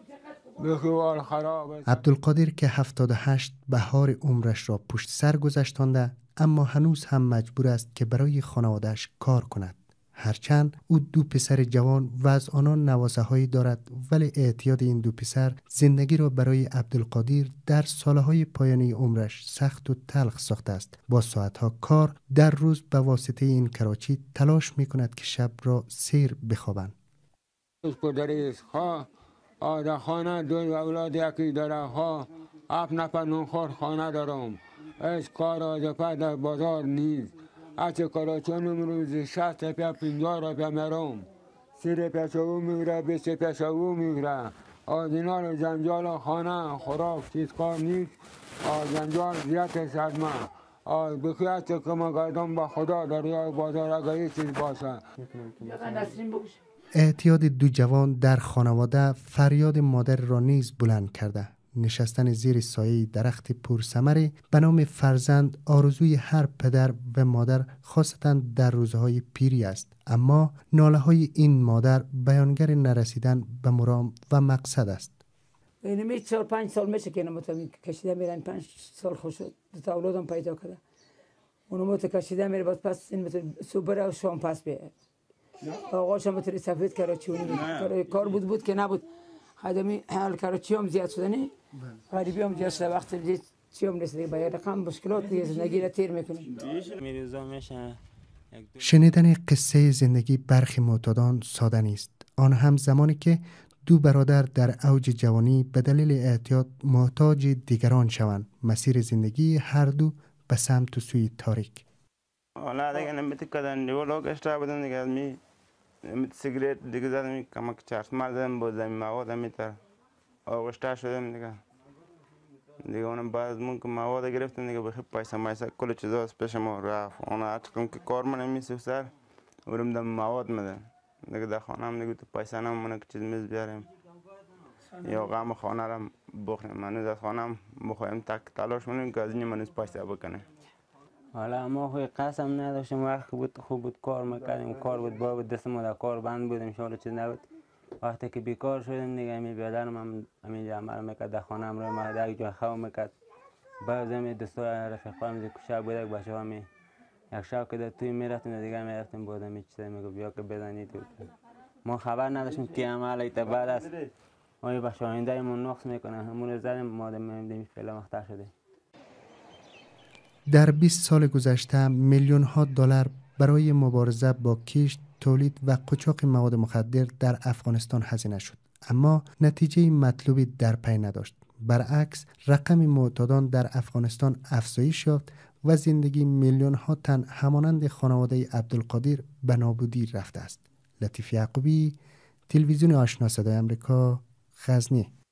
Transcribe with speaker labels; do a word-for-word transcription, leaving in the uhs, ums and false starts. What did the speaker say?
Speaker 1: بخوال خراب.
Speaker 2: عبدالقادر که هفتاد و هشت بهار عمرش را پشت سر گذشتانده، اما هنوز هم مجبور است که برای خانواده‌اش کار کند. هرچند او دو پسر جوان و از آنان نوازه هایی دارد، ولی اعتیاد این دو پسر زندگی را برای عبدالقادر در سالهای پایانی عمرش سخت و تلخ ساخته است. با ساعتها کار در روز به واسطه این کراچی تلاش می کند که شب را سیر بخوابند.
Speaker 1: آده خانه دو اولاد یکی داره ها، اپ نفر نونخور خانه دارم. از کار آزفه در بازار نیست. اچه کراچون امروز شست پیا پینجا را پیا مرم. سیر پیشو میگره، بیست پیشو میگره. آزینال جنجال خانه خوراک چیز کار نیست. جنجال زیاد صدمه. بخیات که ما گردم با خدا در یا بازار اگر یه چیز باشه.
Speaker 2: اعتیاد دو جوان در خانواده فریاد مادر را نیز بلند کرده. نشستن زیر سایه درخت پرثمری به نام فرزند آرزوی هر پدر و مادر، خاصتا در روزهای پیری است، اما ناله های این مادر بیانگر نرسیدن به مرام و مقصد است.
Speaker 3: اینمی چهار پنج سال میشه که نموتم کشیده میرن، پنج سال خوش شد دو اولادم پیدا کرده. اونم تو کشیده میره، بعد پس این صبح و شام پس بیه. آقاش هم بطوری سفید کراچیونی کار بود بود که نبود. خدمی حال کراچی هم زیاد شده نه، غریبی هم زیاد شده. وقتی دیگه چی هم نیست دیگه، باید رقم مشکلات دیگه زندگی را تیر میکنیم.
Speaker 2: شنیدن قصه زندگی برخی معتادان ساده نیست، آن هم زمانی که دو برادر در اوج جوانی به دلیل اعتیاد محتاج دیگران شوند. مسیر زندگی هر دو به سمت و سوی تاریک.
Speaker 4: حالا دیگه نمیتی کردن دیولوگ اشترا بدن دیگه می سیگریت دیگه زدم کمک چارت مردم بودم مواد میتر آغشته شدم دیگه دیگه اونم بعد من که مواد گرفتم دیگه بخیر پیسه مایسا کل چیزا از پیش ما رفت. اون اتکم که کار من میسه سر ورم دم مواد میدن دیگه در خانم دیگه تو پیسه نم من که چیز میز بیاریم یا غم خانه را بخوریم. من از خانم بخوایم تک تلاش کنیم که از این من پیسه بکنه.
Speaker 5: حالا ما خوی قسم نداشتیم، وقت بود خوب بود کار میکردیم، کار بود با بود دست ما در کار بند بودیم، شاید چیز نبود. وقتی که بیکار شدیم دیگه می بیادرم هم همینجا عمل میکرد، در خانه هم روی ما یک جا خواه میکرد. بعض همی دستای رفیقا هم شب بود یک بچه همی یک شب که در توی میرفتیم دیگه میرفتیم بودم می چیزی میگو بیا که بزنید. ما خبر نداشتیم که عمل ایتا بعد است ما بچه آینده من نقص میکنه همون زدیم ما دیم فعلا مختار شده.
Speaker 2: در بیست سال گذشته میلیون ها دلار برای مبارزه با کشت، تولید و قاچاق مواد مخدر در افغانستان هزینه شد، اما نتیجه مطلوبی در پی نداشت. برعکس رقم معتادان در افغانستان افزایش یافت و زندگی میلیون ها تن همانند خانواده عبدالقادر به نابودی رفته است. لطیف یعقوبی، تلویزیون آشنا صدای آمریکا، غزنی.